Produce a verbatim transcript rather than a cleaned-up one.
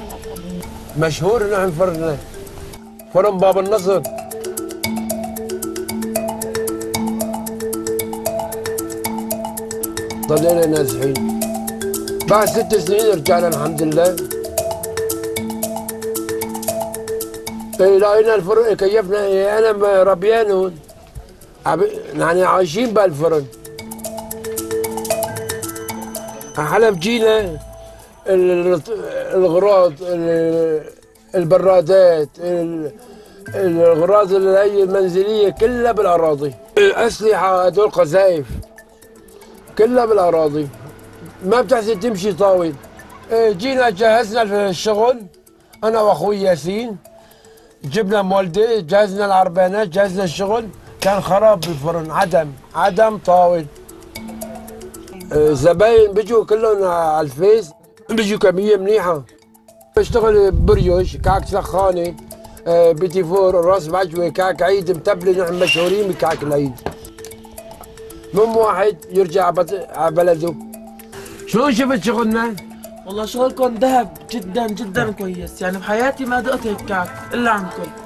مشهور نحن فرننا فرن باب النصر. ضلينا نازحين بعد ست سنين رجعنا الحمد لله. لقينا الفرن كيفنا، انا ربيانهم يعني عايشين بالفرن. حلب جينا الغراض البرادات الغراض اللي هي المنزليه كلها بالاراضي، الاسلحه هدول قذائف كلها بالاراضي، ما بتحسن تمشي طاول. جينا جهزنا الشغل انا واخوي ياسين، جبنا مولده، جهزنا العربانات، جهزنا الشغل، كان خراب بالفرن، عدم عدم طاول. زباين بيجوا كلهم على الفيس، بيجوا كميه منيحه. بشتغل بريوش، كعك سخانه، بيتي فور، راس بعجوه، كعك عيد متبله، نحن مشهورين بكعك العيد. من واحد يرجع على بلده. شلون شفت شغلنا؟ والله شغلكم ذهب جدا جدا كويس، يعني بحياتي ما دقت هيك كعك الا عندكم.